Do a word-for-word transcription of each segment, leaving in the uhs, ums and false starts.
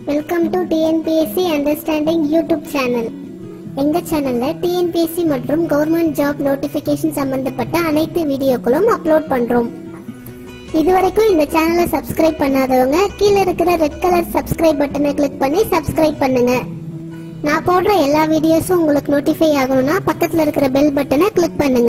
Welcome to T N P S C understanding YouTube channel. எங்க சேனல்ல T N P S C மற்றும் government job notification சம்பந்தப்பட்ட அனைத்து வீடியோக்களும் அப்லோட் பண்றோம். இதுவரைக்கும் இந்த சேனலை சப்ஸ்கிரைப் பண்ணாதவங்க கீழே இருக்கிற ரெட் கலர் சப்ஸ்கிரைப் பட்டனை கிளிக் பண்ணி சப்ஸ்கிரைப் பண்ணுங்க. நான் போடுற எல்லா வீடியோஸும் உங்களுக்கு நோட்டிஃபை ஆகணும்னா பக்கத்துல இருக்கிற பெல் பட்டனை கிளிக் பண்ணுங்க.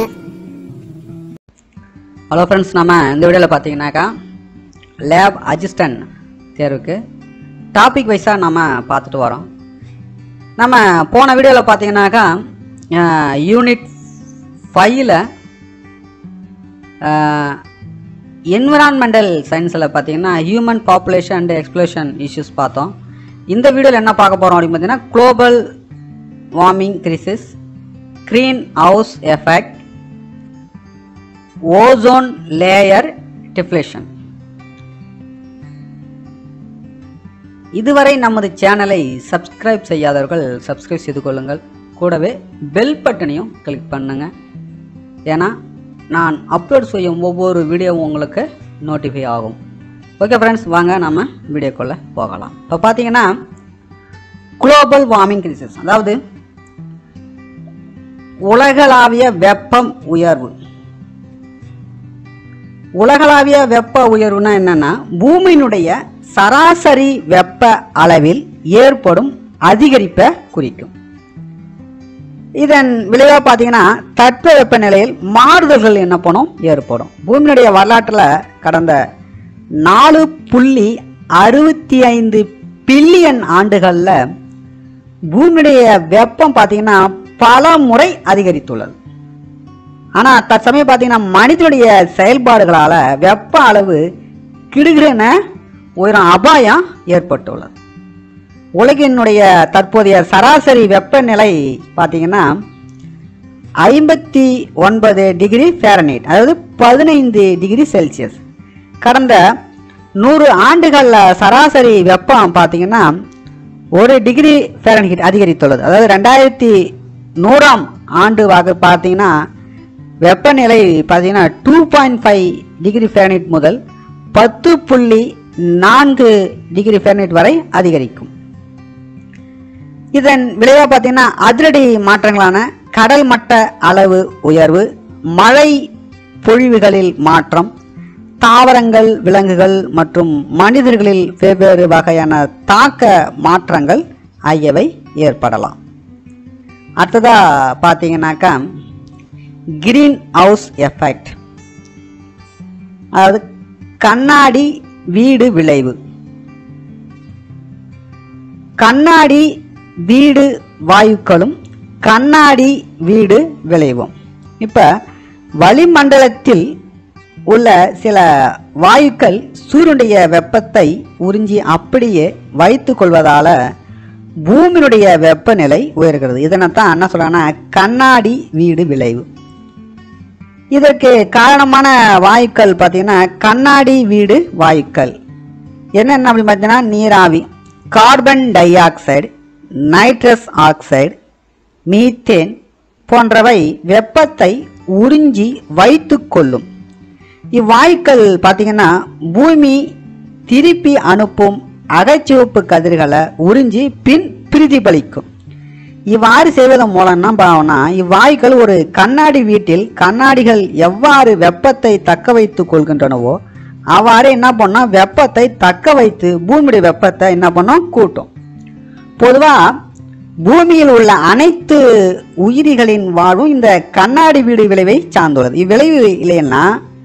ஹலோ ஃப்ரெண்ட்ஸ், நம்ம இந்த வீடியோவில் பார்த்தீங்கன்னாக்கா லேப் அசிஸ்டன்ட் தேர்வுக்கு டாபிக் வைஸாக நம்ம பார்த்துட்டு வரோம். நம்ம போன வீடியோவில் பார்த்தீங்கன்னாக்கா யூனிட் ஃபைவ்ல என்விரான்மெண்டல் சயின்ஸில் பார்த்தீங்கன்னா human population and explosion issues பார்த்தோம். இந்த வீடியோவில் என்ன பார்க்க போகிறோம் அப்படின்னு பார்த்தீங்கன்னா global warming crisis, green house effect, ozone layer deflation. இதுவரை நமது சேனலை சப்ஸ்கிரைப் செய்யாதவர்கள் சப்ஸ்கிரைப் செய்து கொள்ளுங்கள். கூடவே பெல் பட்டனையும் கிளிக் பண்ணுங்க. ஏன்னா நான் அப்லோட் செய்யும் ஒவ்வொரு வீடியோவும் உங்களுக்கு நோட்டிஃபை ஆகும். ஓகே ஃப்ரெண்ட்ஸ், வாங்க நம்ம வீடியோக்குள்ளே போகலாம். இப்போ பார்த்தீங்கன்னா குளோபல் வார்மிங் கிரைசிஸ், அதாவது உலகளாவிய வெப்பம் உயர்வு. உலகளாவிய வெப்ப உயர்வுனா என்னன்னா பூமியினுடைய சராசரி வெப்ப அளவில் ஏற்படும் அதிகரிப்பை குறிக்கும். இதன் விளைவாக பார்த்தீங்கன்னா தட்பவெப்ப நிலையில் மாறுதல்கள் என்ன பண்ணும் ஏற்படும். பூமியினுடைய வரலாற்றில் கடந்த நாலு புள்ளி அறுபத்தி ஐந்து பில்லியன் ஆண்டுகளில் பூமியுடைய வெப்பம் பார்த்தீங்கன்னா பல முறை அதிகரித்துள்ளது. ஆனால் தற்சமயம் பார்த்தீங்கன்னா மனிதனுடைய செயல்பாடுகளால் வெப்ப அளவு கிடுகிடன உயரும் அபாயம் ஏற்பட்டுள்ளது. உலகினுடைய தற்போதைய சராசரி வெப்பநிலை பார்த்தீங்கன்னா ஐம்பத்தி ஒன்பது டிகிரி ஃபாரன்ஹீட், அதாவது பதினைந்து டிகிரி செல்சியஸ். கடந்த நூறு ஆண்டுகளில் சராசரி வெப்பம் பார்த்தீங்கன்னா ஒரு டிகிரி ஃபாரன்ஹீட் அதிகரித்துள்ளது. அதாவது ரெண்டாயிரத்தி நூறாம் ஆண்டு வாக பார்த்தீங்கன்னா வெப்பநிலை பார்த்தீங்கன்னா two point five degree Fahrenheit முதல் பத்து புள்ளி நான்கு டிகிரி ஃபாரன்ஹீட் வரை அதிகரிக்கும். இதன் விளைவாக பார்த்தீங்கன்னா அதிரடி மாற்றங்களான கடல் மட்ட அளவு உயர்வு, மழை பொழிவுகளில் மாற்றம், தாவரங்கள், விலங்குகள் மற்றும் மனிதர்களில் வெவ்வேறு வகையான தாக்க மாற்றங்கள் ஆகியவை ஏற்படலாம். அடுத்ததா பார்த்தீங்கன்னாக்கா கிரீன் ஹவுஸ் எஃபெக்ட், அதாவது கண்ணாடி வீடு விளைவு. கண்ணாடி வீடு வாயுக்களும் கண்ணாடி வீடு விளைவும். இப்ப வளிமண்டலத்தில் உள்ள சில வாயுக்கள் சூரியனுடைய வெப்பத்தை உறிஞ்சி அப்படியே வைத்துக் கொள்வதால பூமியினுடைய வெப்பநிலை உயர்கிறது. இதனைத்தான் என்ன சொல்றாங்கன்னா கண்ணாடி வீடு விளைவு. இதற்கு காரணமான வாயுக்கள் பார்த்தீங்கன்னா கண்ணாடி வீடு வாயுக்கள் என்னென்ன அப்படின்னு பார்த்தீங்கன்னா நீராவி, carbon dioxide, nitrous oxide, methane போன்றவை வெப்பத்தை உறிஞ்சி வைத்து கொள்ளும். இவ்வாயுக்கள் பார்த்தீங்கன்னா பூமி திருப்பி அனுப்பும் அகச்சிவப்பு கதிர்களை உறிஞ்சி பின் பிரதிபலிக்கும். இவ்வாறு செய்வதன் மூலம் என்ன பாவனா இவ்வாயுக்கள் ஒரு கண்ணாடி வீட்டில் கண்ணாடிகள் எவ்வாறு வெப்பத்தை தக்க வைத்துக் கொள்கின்றனவோ அவ்வாறு என்ன பண்ணா வெப்பத்தை தக்க வைத்து பூமியுடைய வெப்பத்தை என்ன பண்ணும் கூட்டும். பொதுவா பூமியில் உள்ள அனைத்து உயிரிகளின் வாழ்வும் இந்த கண்ணாடி வீடு விளைவை சார்ந்துள்ளது. இவ்விளைவு இல்லைன்னா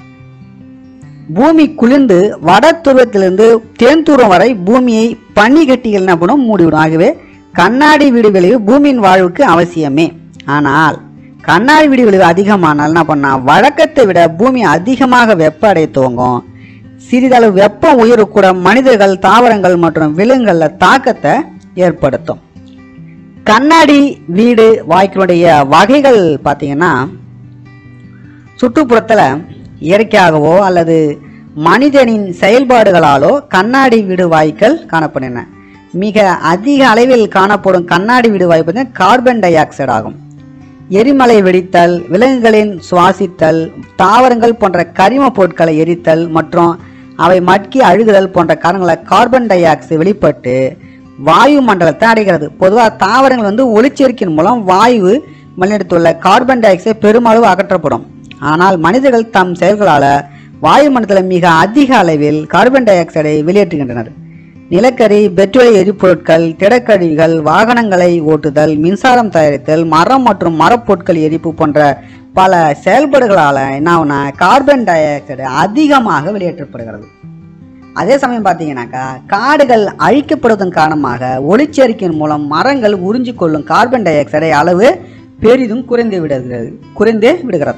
பூமி குளிர்ந்து வட துருவத்திலிருந்து தென் துருவம் வரை பூமியை பனிக்கட்டிகள் என்ன பண்ணும் மூடிவிடும். ஆகவே கண்ணாடி வீடு விளைவு பூமியின் வாழ்வுக்கு அவசியமே. ஆனால் கண்ணாடி வீடு விளைவு அதிகமானால் என்ன பண்ணா வழக்கத்தை விட பூமி அதிகமாக வெப்ப அடைய துவங்கும். சிறிதளவு வெப்பம் உயரக்கூட மனிதர்கள், தாவரங்கள் மற்றும் விலங்குகள்ல தாக்கத்தை ஏற்படுத்தும். கண்ணாடி வீடு வாயுக்களுடைய வகைகள் பார்த்தீங்கன்னா சுற்றுப்புறத்தில் இயற்கையாகவோ அல்லது மனிதனின் செயல்பாடுகளாலோ கண்ணாடி வீடு வாயுக்கள் காணப்படுகின்றன. மிக அதிக அளவில் காணப்படும் கண்ணாடி வீடு வாயு பார்த்தீங்கன்னா கார்பன் டை ஆக்சைடு ஆகும். எரிமலை வெடித்தல், விலங்குகளின் சுவாசித்தல், தாவரங்கள் போன்ற கரிம பொருட்களை எரித்தல் மற்றும் அவை மட்கி அழுகுதல் போன்ற காரணங்களால் கார்பன் டை ஆக்சைடு வெளிப்பட்டு வாயு மண்டலத்தை அடைகிறது. பொதுவாக தாவரங்கள் வந்து ஒளிச்சேர்க்கையின் மூலம் வாயு மண்டலத்துள்ள கார்பன் டை ஆக்சைடு பெருமளவு அகற்றப்படும். ஆனால் மனிதர்கள் தம் செயல்களால் வாயு மண்டலத்தில் மிக அதிக அளவில் கார்பன் டை ஆக்சைடை வெளியேற்றுகின்றனர். நிலக்கரி, பெட்ரோலிய எரிபொருட்கள், திடக்கழிவுகள், வாகனங்களை ஓட்டுதல், மின்சாரம் தயாரித்தல், மரம் மற்றும் மரப்பொருட்கள் எரிப்பு போன்ற பல செயல்பாடுகளால் என்ன ஆகுனா கார்பன் டை ஆக்சைடு அதிகமாக வெளியேற்றப்படுகிறது. அதே சமயம் பார்த்தீங்கன்னாக்கா காடுகள் அழிக்கப்படுவதன் காரணமாக ஒளிச்சேர்க்கையின் மூலம் மரங்கள் உறிஞ்சி கொள்ளும் கார்பன் டை ஆக்சைடை அளவு பெரிதும் குறைந்து விடுகிறது குறைந்து விடுகிறது.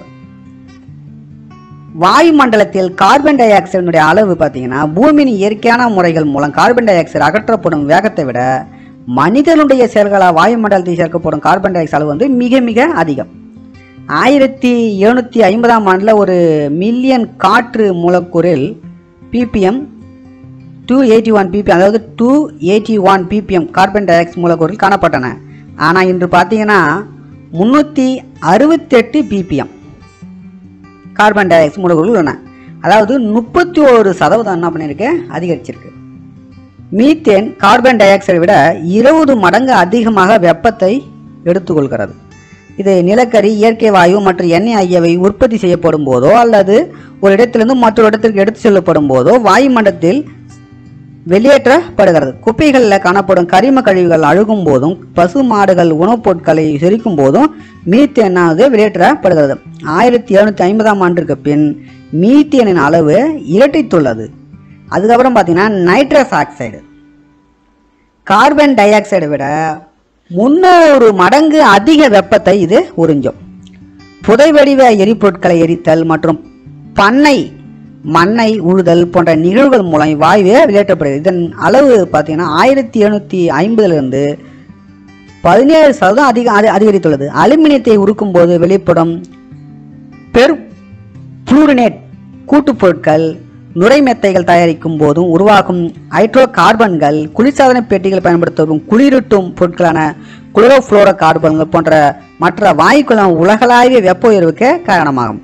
வாயு மண்டலத்தில் கார்பன் டை ஆக்சைடினுடைய அளவு பார்த்தீங்கன்னா பூமியின் இயற்கையான முறைகள் மூலம் கார்பன் டை ஆக்சைடு அகற்றப்படும் வேகத்தை விட மனிதனுடைய செயல்களால் வாயு மண்டலத்தில் சேர்க்கப்படும் கார்பன் டை ஆக்சைடு அளவு வந்து மிக மிக அதிகம். ஆயிரத்தி எழுநூற்றி ஐம்பதாம் ஆண்டில் ஒரு மில்லியன் காற்று மூலக்கூறில் PPM two eighty one PPM அதாவது two eighty one PPM carbon dioxide மூலக்கூறில் காணப்பட்டன. ஆனால் இன்று பார்த்தீங்கன்னா முந்நூற்றி அறுபத்தெட்டு பிபிஎம் கார்பன் டை ஆக்சைடு மூலக்கூறுகள் உள்ளன. அதாவது முப்பத்தி ஒரு சதவீதம் என்ன பண்ணியிருக்கு அதிகரிச்சிருக்கு. மீத்தேன் கார்பன் டை ஆக்சைடை விட இருபது மடங்கு அதிகமாக வெப்பத்தை எடுத்துக்கொள்கிறது. இது நிலக்கரி, இயற்கை வாயு மற்றும் எண்ணெய் ஆகியவை உற்பத்தி செய்யப்படும் போதோ அல்லது ஒரு இடத்திலிருந்து மற்றொரு இடத்திற்கு எடுத்து செல்லப்படும் போதோ வாயு மண்டலத்தில் வெளியேற்றப்படுகிறது. குப்பைகளில் காணப்படும் கரிம கழிவுகள் அழுகும் போதும் பசு மாடுகள் உணவுப் பொருட்களை செரிக்கும் போதும் மீத்தேனானது வெளியேற்றப்படுகிறது. ஆயிரத்தி எழுநூற்றி ஐம்பதாம் ஆண்டிற்கு பின் மீத்தேனின் அளவு இரட்டித்துள்ளது. அதுக்கப்புறம் பார்த்தீங்கன்னா நைட்ரஸ் ஆக்சைடு கார்பன் டை ஆக்சைடை விட முன்னூறு மடங்கு அதிக வெப்பத்தை இது உறிஞ்சும். புதைவடிவ எரிபொருட்களை எரித்தல் மற்றும் பண்ணை மண்ணை உழுதல் போன்ற நிகழ்வுகள் மூலம் வாயுவே வெளியேற்றப்படுகிறது. இதன் அளவு பார்த்தீங்கன்னா ஆயிரத்தி எழுநூற்றி ஐம்பதுலேருந்து பதினேழு சதவீதம் அதிக அதிகரித்துள்ளது. அலுமினியத்தை உருக்கும் போது வெளிப்படும் பெர் புளூரினேட் கூட்டுப் பொருட்கள், நுரைமெத்தைகள் தயாரிக்கும் போதும் உருவாகும் ஹைட்ரோ கார்பன்கள், குளிர்சாதன பெட்டிகள் பயன்படுத்தும் குளிரூட்டும் பொருட்களான குளோரோஃப்ளோரோ கார்பன்கள் போன்ற மற்ற வாயுக்களும் உலகளாவிய வெப்ப உயர்வுக்கு காரணமாகும்.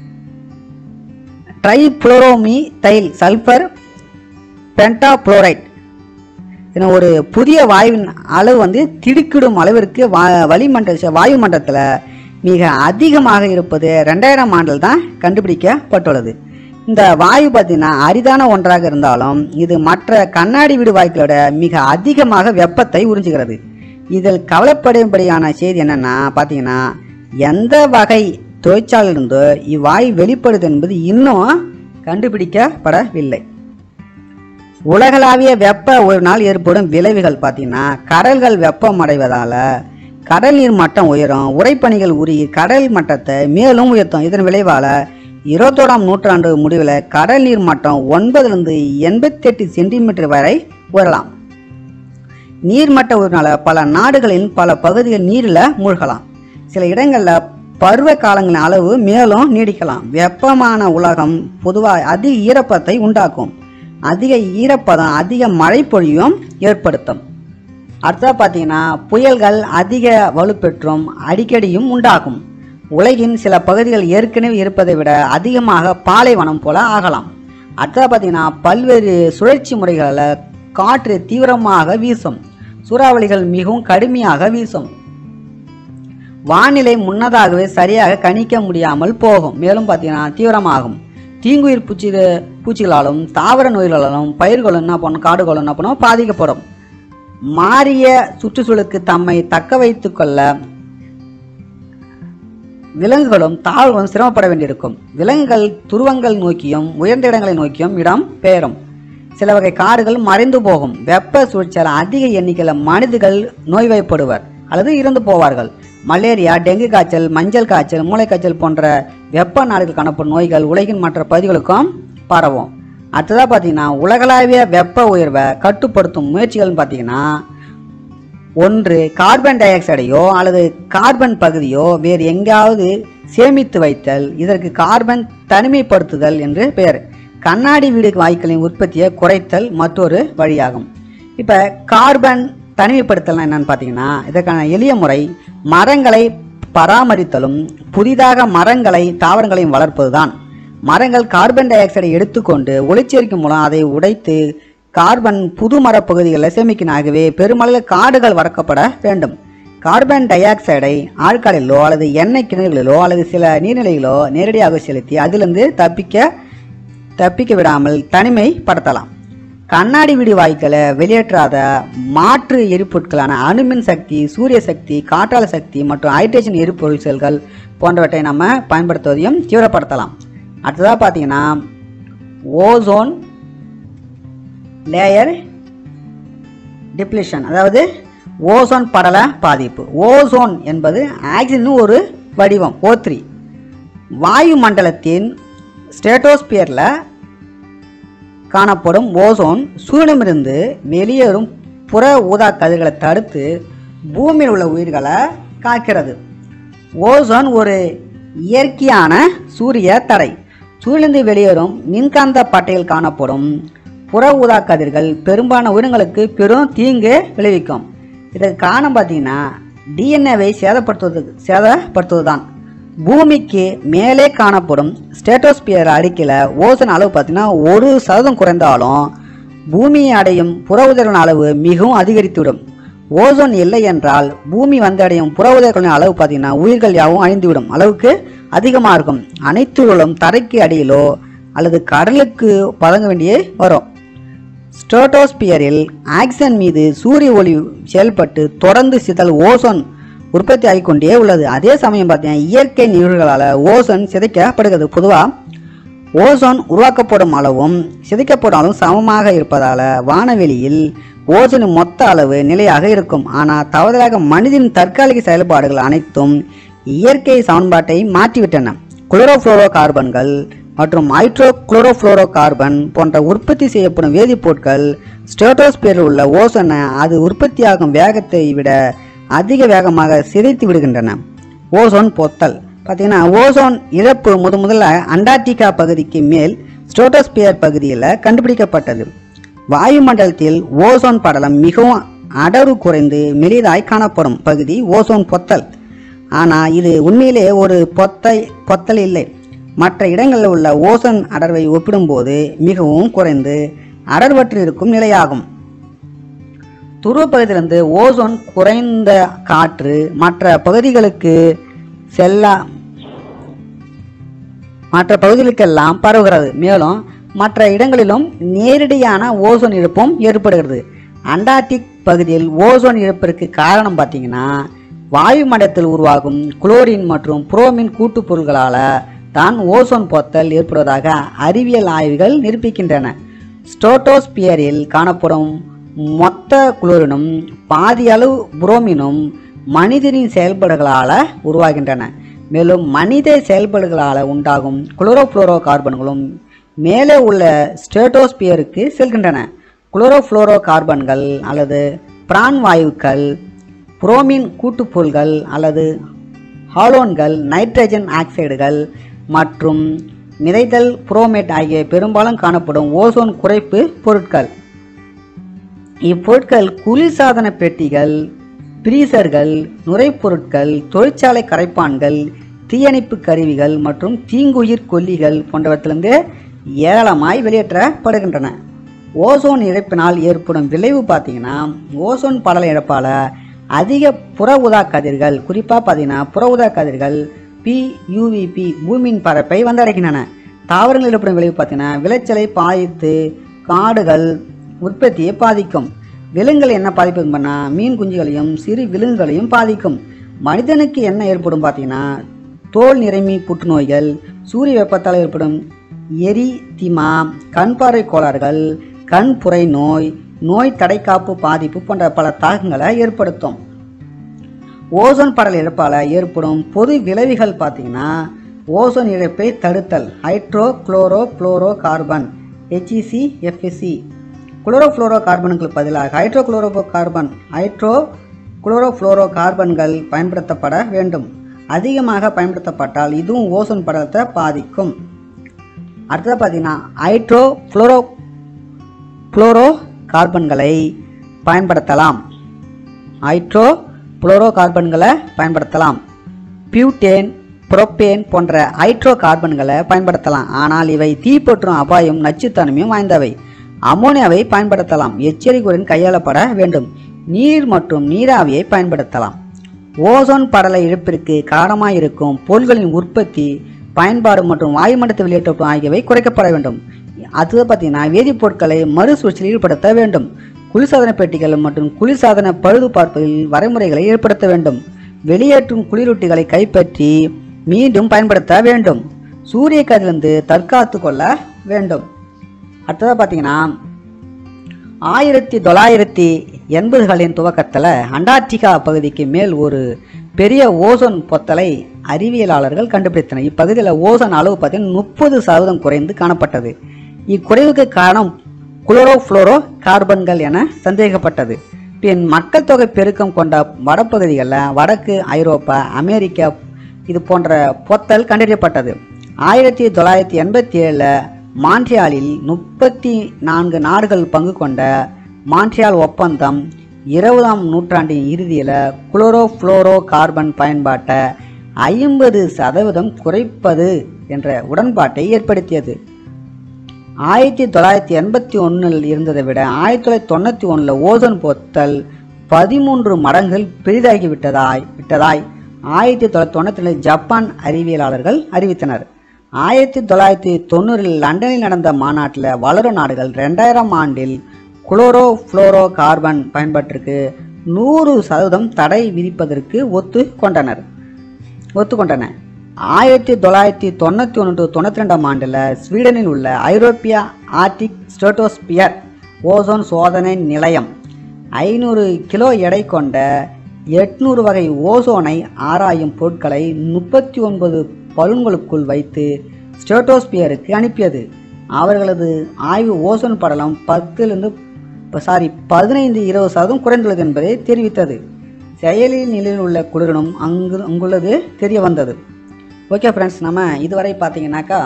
ட்ரைபுளோரோமீதைல் சல்பர் பென்டாப்ளோரைட் என ஒரு புதிய வாயுவின் அளவு வந்து திடுக்கிடும் அளவிற்கு வா வளிமண்டல வாயு மண்டலத்தில் மிக அதிகமாக இருப்பது ரெண்டாயிரம் ஆண்டில் தான் கண்டுபிடிக்கப்பட்டுள்ளது. இந்த வாயு பார்த்தீங்கன்னா அரிதான ஒன்றாக இருந்தாலும் இது மற்ற கண்ணாடி வீடு வாயுக்களோட மிக அதிகமாக வெப்பத்தை உறிஞ்சுகிறது. இதில் கவலைப்படும்படியான செய்தி என்னன்னா பார்த்தீங்கன்னா எந்த வகை தொழிற்சாலையிலிருந்து இவ்வாயு வெளிப்படுது என்பது இன்னும் கண்டுபிடிக்கப்படவில்லை. உலகளாவிய வெப்ப உயர்வினால் ஏற்படும் விளைவுகள் பார்த்தீங்கன்னா கடல்கள் வெப்பம் அடைவதால் கடல் நீர் மட்டம் உயரும், உறைபனிகள் உருகி கடல் மட்டத்தை மேலும் உயர்த்தும். இதன் விளைவால் இருபத்தோராம் நூற்றாண்டு முடிவில் கடல் நீர் மட்டம் ஒன்பதுலேருந்து எண்பத்தி எட்டு சென்டிமீட்டர் வரை உயரலாம். நீர்மட்ட உயர்னால பல நாடுகளின் பல பகுதிகள் நீரில் மூழ்கலாம். சில இடங்களில் பருவ காலங்களின் அளவு மேலும் நீடிக்கலாம். வெப்பமான உலகம் பொதுவாக அதிக ஈரப்பதத்தை உண்டாக்கும். அதிக ஈரப்பதம் அதிக மழை பொழிவும் ஏற்படுத்தும். அடுத்ததாக பார்த்தீங்கன்னா புயல்கள் அதிக வலுப்பெற்றும் அடிக்கடியும் உண்டாகும். உலகின் சில பகுதிகள் ஏற்கனவே இருப்பதை விட அதிகமாக பாலைவனம் போல ஆகலாம். அடுத்ததாக பார்த்தீங்கன்னா பல்வேறு சுழற்சி முறைகளில் காற்று தீவிரமாக வீசும். சூறாவளிகள் மிகவும் கடுமையாக வீசும். வானிலை முன்னதாகவே சரியாக கணிக்க முடியாமல் போகும். மேலும் பார்த்தீங்கன்னா தீவிரமாகும். தீங்குயிர் பூச்சி பூச்சிகளாலும் தாவர நோய்களாலும் பயிர்களும் என்ன பண்ணும் காடுகளும் என்ன பண்ணும் பாதிக்கப்படும். மாறிய சுற்றுச்சூழலுக்கு தம்மை தக்க வைத்துக் கொள்ள விலங்குகளும் தாவரங்களும் சிரமப்பட வேண்டியிருக்கும். விலங்குகள் துருவங்கள் நோக்கியும் உயர்ந்த இடங்களை நோக்கியும் இடம் பெயரும். சில வகை காடுகள் மறைந்து போகும். வெப்ப சூழ்ச்சியால் அதிக எண்ணிக்கையில் மனிதர்கள் நோய்வாய்ப்படுவர் அல்லது இறந்து போவார்கள். மலேரியா, டெங்கு காய்ச்சல், மஞ்சள் காய்ச்சல், மூளைக்காய்ச்சல் போன்ற வெப்ப நாடுகள் காணப்படும் நோய்கள் உலகின் மற்ற பகுதிகளுக்கும் பரவும். அடுத்ததாக பார்த்தீங்கன்னா உலகளாவிய வெப்ப உயர்வை கட்டுப்படுத்தும் முயற்சிகள்னு பார்த்தீங்கன்னா ஒன்று கார்பன் டை ஆக்சைடையோ அல்லது கார்பன் பகுதியோ வேறு எங்காவது சேமித்து வைத்தல். இதற்கு கார்பன் தனிமைப்படுத்துதல் என்று பெயர். கண்ணாடி வீடு வாயுக்களின் உற்பத்தியை குறைத்தல் மற்றொரு வழியாகும். இப்போ கார்பன் தனிமைப்படுத்தல் என்னன்னு பார்த்தீங்கன்னா இதற்கான எளிய முறை மரங்களை பராமரித்தலும் புதிதாக மரங்களை தாவரங்களையும் வளர்ப்பதுதான். மரங்கள் கார்பன் டை ஆக்சைடை எடுத்துக்கொண்டு ஒளிச்சேர்க்கை மூலம் அதை உடைத்து கார்பன் புது மரப்பகுதிகளில் சேமிக்கனாகவே பெருமளவில் காடுகள் வளர்க்கப்பட வேண்டும். கார்பன் டை ஆக்சைடை ஆழ்கடலிலோ அல்லது எண்ணெய் கிணறுகளிலோ அல்லது சில நீர்நிலைகளோ நேரடியாக செலுத்தி அதிலிருந்து தப்பிக்க தப்பிக்க விடாமல் தனிமைப்படுத்தலாம். கண்ணாடி வீடு வாயுக்களை வெளியேற்றாத மாற்று எரிபொருட்களான அணுமின் சக்தி, சூரிய சக்தி, காற்றாலை சக்தி மற்றும் ஹைட்ரஜன் எரிபொருள் செல்கள் போன்றவற்றை நம்ம பயன்படுத்துவதையும் தீவிரப்படுத்தலாம். அடுத்ததாக பார்த்தீங்கன்னா ஓசோன் லேயர் டிப்ளிஷன், அதாவது ஓசோன் படல பாதிப்பு. ஓசோன் என்பது ஆக்சிஜன் ஒரு வடிவம் ஓ த்ரீ. வாயு மண்டலத்தின் ஸ்ட்ராட்டோஸ்பியரில் காணப்படும் ஓசோன் சூரியனிலிருந்து வெளியேறும் புற ஊதா கதிர்களை தடுத்து பூமியில் உள்ள உயிர்களை காக்கிறது. ஓசோன் ஒரு இயற்கையான சூரிய தடை. சூரியனிலிருந்து வெளியேறும் மின்காந்த பட்டையில் காணப்படும் புற ஊதா கதிர்கள் பெரும்பாலான உயிரினங்களுக்கு பெரும் தீங்கு விளைவிக்கும். இதற்கு காரணம் பார்த்தீங்கன்னா டிஎன்ஏவை சேதப்படுத்துவது சேதப்படுத்துவதுதான். பூமிக்கு மேலே காணப்படும் ஸ்ட்ராட்டோஸ்பியர் அடுக்கில் ஓசோன் அளவு பார்த்தீங்கன்னா ஒரு சதவீதம் குறைந்தாலும் பூமியை அடையும் புற ஊதாக்களின் அளவு மிகவும் அதிகரித்துவிடும். ஓசோன் இல்லை என்றால் பூமி வந்தடையும் புற ஊதாக்களின் அளவு பார்த்தீங்கன்னா உயிர்கள் யாவும் அழிந்துவிடும் அளவுக்கு அதிகமாக இருக்கும். அனைத்துகளும் தரைக்கு அடியிலோ அல்லது கடலுக்கு பதங்க வேண்டியே வரும். ஸ்ட்ராட்டோஸ்பியரில் ஆக்சிஜன் மீது சூரிய ஒளி செயல்பட்டு தொடர்ந்து சிதல் ஓசோன் உற்பத்தி ஆகிக்கொண்டே உள்ளது. அதே சமயம் பார்த்தீங்கன்னா இயற்கை நிகழ்வுகளால் ஓசோன் சிதைக்கப்படுகிறது. பொதுவாக ஓசோன் உருவாக்கப்படும் அளவும் சிதைக்கப்படும் அளவும் சமமாக இருப்பதால் வானவெளியில் ஓசோனின் மொத்த அளவு நிலையாக இருக்கும். ஆனால் தவறுதலாக மனிதனின் தற்காலிக செயல்பாடுகள் அனைத்தும் இயற்கை சமன்பாட்டை மாற்றிவிட்டன. குளோரோஃப்ளோரோ கார்பன்கள் மற்றும் ஹைட்ரோ குளோரோஃப்ளோரோ கார்பன் போன்ற உற்பத்தி செய்யப்படும் வேதிப்பொருட்கள் ஸ்ட்ராட்டோஸ்பியரில் உள்ள ஓசோனை அது உற்பத்தியாகும் வேகத்தை விட அதிக வேகமாக சிதைத்து விடுகின்றன. ஓசோன் பொத்தல் பார்த்தீங்கன்னா ஓசோன் இழப்பு முத முதல்ல அண்டார்டிகா பகுதிக்கு மேல் ஸ்ட்ராட்டோஸ்பியர் பகுதியில் கண்டுபிடிக்கப்பட்டது. வாயுமண்டலத்தில் ஓசோன் படலம் மிகவும் அடர்வு குறைந்து மெலிதாய் காணப்படும் பகுதி ஓசோன் பொத்தல். ஆனால் இது உண்மையிலே ஒரு பொத்தை பொத்தல் இல்லை. மற்ற இடங்களில் உள்ள ஓசோன் அடர்வை ஒப்பிடும்போது மிகவும் குறைந்து அடர்வற்று இருக்கும் நிலையாகும். துருவ பகுதியிலிருந்து ஓசோன் குறைந்த காற்று மற்ற பகுதிகளுக்கு செல்ல மற்ற பகுதிகளுக்கெல்லாம் பரவுகிறது. மேலும் மற்ற இடங்களிலும் நேரடியான ஓசோன் இழப்பும் ஏற்படுகிறது. அண்டார்டிக் பகுதியில் ஓசோன் இழப்பிற்கு காரணம் பார்த்தீங்கன்னா வாயுமண்டலத்தில் உருவாகும் குளோரின் மற்றும் புரோமின் கூட்டுப் பொருள்களால் தான் ஓசோன் பொத்தல் ஏற்படுவதாக அறிவியல் ஆய்வுகள் நிரூபிக்கின்றன. ஸ்ட்ராட்டோஸ்பியரில் காணப்படும் மொத்த குளோரினும் பாதி அளவு புரோமினும் மனிதனின் செயல்பாடுகளால் உருவாகின்றன. மேலும் மனித செயல்பாடுகளால் உண்டாகும் குளோரோஃப்ளோரோ கார்பன்களும் மேலே உள்ள ஸ்ட்ராட்டோஸ்பியருக்கு செல்கின்றன. குளோரோஃப்ளோரோ கார்பன்கள் அல்லது பிரான் வாயுக்கள், புரோமின் கூட்டுப்பொருள்கள் அல்லது ஹாலோன்கள், நைட்ரஜன் ஆக்சைடுகள் மற்றும் மிதைதல் புரோமேட் ஆகிய பெரும்பாலும் காணப்படும் ஓசோன் குறைப்பு பொருட்கள். இப்பொருட்கள் குளிர்சாதன பெட்டிகள், பிரீசர்கள், நுரைப்பொருட்கள், தொழிற்சாலை கரைப்பான்கள், தீயணைப்பு கருவிகள் மற்றும் தீங்குயிர் கொல்லிகள் போன்றவற்றிலிருந்து ஏராளமாய் வெளியேற்றப்படுகின்றன. ஓசோன் இழப்பினால் ஏற்படும் விளைவு பார்த்தீங்கன்னா ஓசோன் படல இழப்பால் அதிக புற ஊதா கதிர்கள், குறிப்பாக பார்த்தீங்கன்னா புற ஊதா கதிர்கள் பி யூவிபி பூமியின் பரப்பை வந்தடைகின்றன. தாவரங்கள் ஏற்படும் விளைவு பார்த்தீங்கன்னா விளைச்சலை பாதித்து காடுகள் உற்பத்தியை பாதிக்கும். விலங்குகள் என்ன பாதிப்பு பண்ணால் மீன் குஞ்சுகளையும் சிறு விலங்குகளையும் பாதிக்கும். மனிதனுக்கு என்ன ஏற்படும் பார்த்தீங்கன்னா தோல் நிறமி புற்றுநோய்கள், சூரிய வெப்பத்தால் ஏற்படும் எரிதிமா, கண் பார்வை கோளாறுகள், கண் புரை நோய், நோய் தடைக்காப்பு பாதிப்பு போன்ற பல தாக்கங்களை ஏற்படுத்தும். ஓசோன் படல இழப்பால் ஏற்படும் பொது விளைவுகள் பார்த்தீங்கன்னா ஓசோன் இழப்பை தடுத்தல், hydro chloro fluoro carbon HEC FSC, குளோரோஃப்ளோரோ கார்பன்களுக்கு பதிலாக ஹைட்ரோ குளோரோ கார்பன் ஹைட்ரோ குளோரோ ஃப்ளோரோ கார்பன்கள் பயன்படுத்தப்பட வேண்டும். அதிகமாக பயன்படுத்தப்பட்டால் இதுவும் ஓசோன் படலத்தை பாதிக்கும். அடுத்தது பார்த்தீங்கன்னா ஹைட்ரோ ஃப்ளோரோ ஃப்ளோரோ கார்பன்களை பயன்படுத்தலாம். ஹைட்ரோ ஃப்ளோரோ கார்பன்களை பயன்படுத்தலாம். பியூட்டேன், புரோப்பேன் போன்ற ஹைட்ரோ கார்பன்களை பயன்படுத்தலாம். ஆனால் இவை தீப்பற்றும் அபாயம் நச்சுத்தன்மையும் வாய்ந்தவை. அமோனியாவை பயன்படுத்தலாம். எச்சரிக்கையுடன் கையாளப்பட வேண்டும். நீர் மற்றும் நீராவியை பயன்படுத்தலாம். ஓசோன் படல இழப்பிற்கு காரணமாயிருக்கும் பொருட்களின் உற்பத்தி, பயன்பாடு மற்றும் வாயுமண்டலத்தை வெளியேற்றம் ஆகியவை குறைக்கப்பட வேண்டும். அது பார்த்தீங்கன்னா வேதிப்பொருட்களை மறுசுழற்சியில் ஈடுபடுத்த வேண்டும். குளிர்சாதன பெட்டிகள் மற்றும் குளிர்சாதன பழுது பார்ப்பதில் வரைமுறைகளை ஏற்படுத்த வேண்டும். வெளியேற்றும் குளிரூட்டிகளை கைப்பற்றி மீண்டும் பயன்படுத்த வேண்டும். சூரிய கதிலிருந்து தற்காத்து கொள்ள வேண்டும். அடுத்ததாக பார்த்தீங்கன்னா ஆயிரத்தி தொள்ளாயிரத்தி எண்பதுகளின் துவக்கத்தில் அண்டார்டிகா பகுதிக்கு மேல் ஒரு பெரிய ஓசோன் பொத்தலை அறிவியலாளர்கள் கண்டுபிடித்தனர். இப்பகுதியில் ஓசோன் அளவு பார்த்தீங்கன்னா முப்பது சதவீதம் குறைந்து காணப்பட்டது. இக்குறைவுக்கு காரணம் குளோரோஃப்ளோரோ கார்பன்கள் என சந்தேகப்பட்டது. பின் மக்கள் தொகை பெருக்கம் கொண்ட வடப்பகுதிகளில் வடக்கு ஐரோப்பா, அமெரிக்கா இது போன்ற பொத்தல் கண்டறியப்பட்டது. ஆயிரத்தி தொள்ளாயிரத்தி எண்பத்தி ஏழில் மான்ட்ரியாலில் முப்பத்தி நான்கு நாடுகள் பங்கு கொண்ட மான்ட்ரியால் ஒப்பந்தம் இருபதாம் நூற்றாண்டின் இறுதியில் குளோரோஃப்ளோரோ கார்பன் பயன்பாட்டை ஐம்பது சதவீதம் குறைப்பது என்ற உடன்பாட்டை ஏற்படுத்தியது. ஆயிரத்தி தொள்ளாயிரத்தி எண்பத்தி ஒன்றில் இருந்ததை விட ஆயிரத்தி தொள்ளாயிரத்தி தொண்ணூற்றி ஒன்றில் ஓசோன் பொத்தல் பதிமூன்று மடங்குகள் பெரிதாகி விட்டதாய் விட்டதாய் ஆயிரத்தி தொள்ளாயிரத்தி தொண்ணூற்றி ரெண்டில் ஜப்பான் அறிவியலாளர்கள் அறிவித்தனர். ஆயிரத்தி தொள்ளாயிரத்தி தொண்ணூறில் லண்டனில் நடந்த மாநாட்டில் வளரும் நாடுகள் ரெண்டாயிரம் ஆண்டில் குளோரோ ஃப்ளோரோ கார்பன் பயன்பாட்டிற்கு நூறு சதவீதம் தடை விதிப்பதற்கு ஒத்து கொண்டனர் ஒத்துக்கொண்டன ஆயிரத்தி தொள்ளாயிரத்தி தொண்ணூற்றி ஒன்று டு தொண்ணூற்றி ரெண்டாம் ஆண்டில் ஸ்வீடனில் உள்ள ஐரோப்பிய ஆர்டிக் ஸ்ட்ராட்டோஸ்பியர் ஓசோன் சோதனை நிலையம் ஐநூறு கிலோ எடை கொண்ட எட்நூறு வகை ஓசோனை ஆராயும் பொருட்களை முப்பத்தி ஒன்பது பலூன்களுக்குள் வைத்து ஸ்ட்ராட்டோஸ்பியருக்கு அனுப்பியது. அவர்களது ஆய்வு ஓசோன் படலம் பத்திலிருந்து சாரி பதினைந்து இருபது சதவீதம் குறைந்துள்ளது என்பதை தெரிவித்தது. செயலில் நிலையில் உள்ள குளிரனும் அங்கு அங்குள்ளது தெரிய வந்தது. ஓகே ஃப்ரெண்ட்ஸ், நம்ம இதுவரை பார்த்தீங்கன்னாக்கா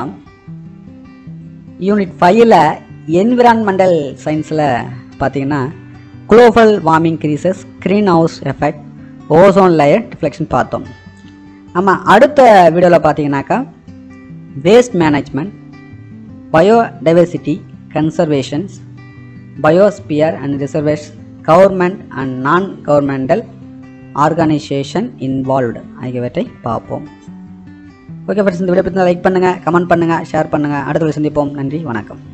யூனிட் ஃபைவ்ல என்விரான்மெண்டல் சயின்ஸில் பார்த்தீங்கன்னா global warming crises, green house effect, ozone layer deflection பார்த்தோம். நம்ம அடுத்த வீடியோவில் பார்த்தீங்கன்னாக்கா waste management, biodiversity conservations, biosphere and reservation, government and non governmental organisation involved ஆகியவற்றை பார்ப்போம். ஓகே ஃப்ரெண்ட்ஸ், இந்த வீடியோ பற்றி லைக் பண்ணுங்கள், கமெண்ட் பண்ணுங்கள், ஷேர் பண்ணுங்கள். அடுத்த வீடியோ சந்திப்போம். நன்றி, வணக்கம்.